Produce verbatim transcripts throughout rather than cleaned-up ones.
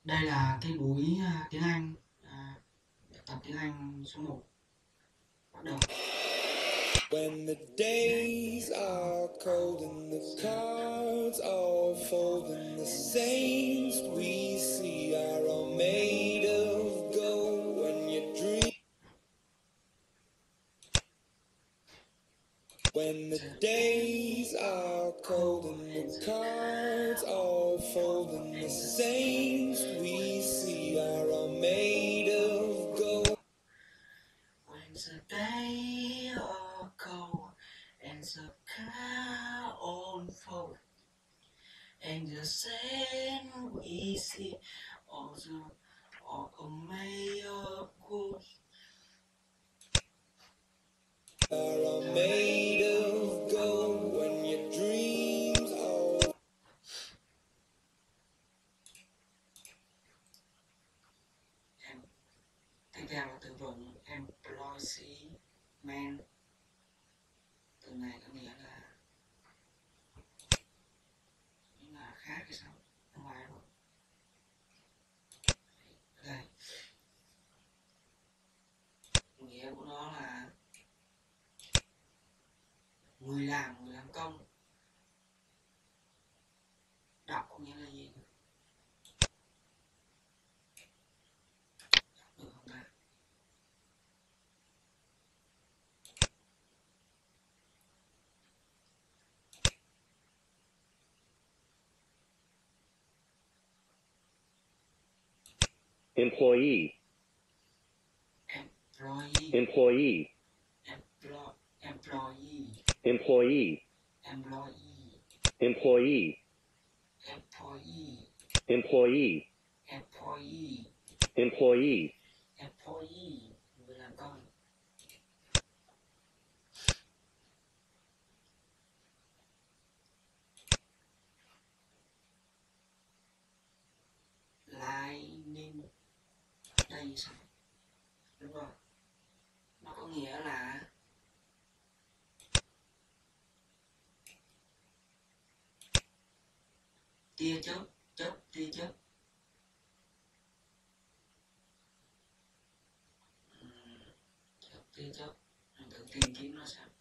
Đây là cái buổi à, tiếng Anh, à, tập tiếng Anh số một. Bắt đầu. When the days are cold and the cards all fold and the saints we see are all made of gold. When you dream, when the days are cold and the cards all fold and the saints we see are all made of gold. When the day are cold and the car unfold and the sand we see all the all made of gold. Are all made of gold when your dreams all. Em tiếp theo là từ vựng employment. Từ này có nghĩa là nghĩa là khác hay sao? Không phải rồi. Đây. Nghĩa của nó là người làm, người làm công. Đọc có nghĩa là gì? Đọc được không ta? Employee. Employee. Employee. Emplo- employee. Employee. Employee. Employee. Employee. Employee. Employee. Employee. Employee. Người làm công. Lining. Đây sao? Đúng rồi. Nó có nghĩa là tia chớp, chớp, tia chớp. Ừm, chớp, tia chớp. Mình thử tìm kiếm nó xem.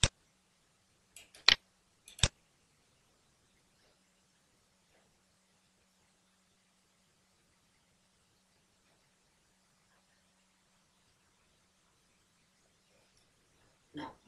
Đọc.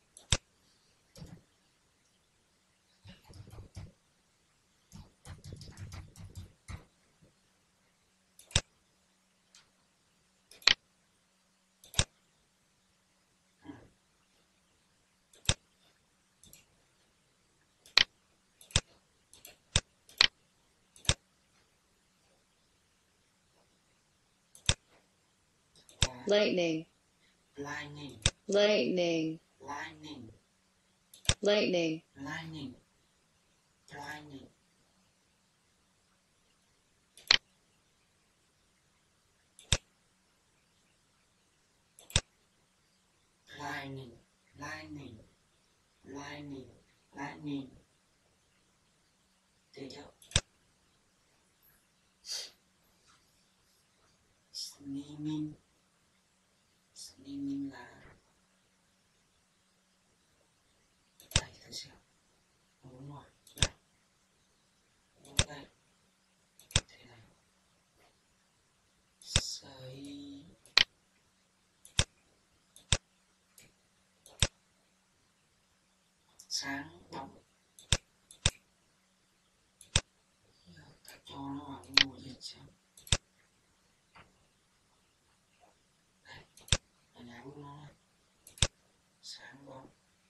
Lightning. Lining. Lightning. Lining. Lightning. Lining. Lining. Lining. Lining. Lining. Lining. Tia chớp. Slimming. Slimming là đây thử xem. Đúng rồi. Đây. Đúng đây. Thế này. Sấy. Sáng bóng. Ta cho nó vào mùa dịch xem. Đây. Hình ảnh của nó này. Sáng bóng.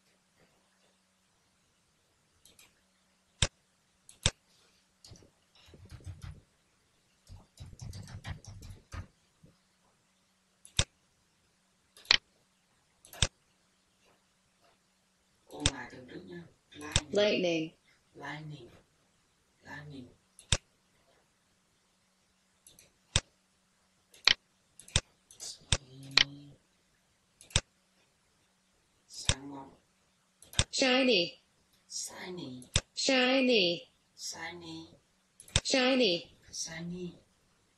Ôn lại từ trước nhá. Lining. Lightning. Lining. Lining. Sáng bóng. Shiny. Shiny. Shiny. Shiny. Shiny. Shiny.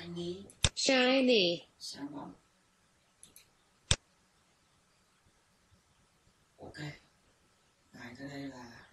shiny, shiny, sáng bóng. Ok, bài tới đây là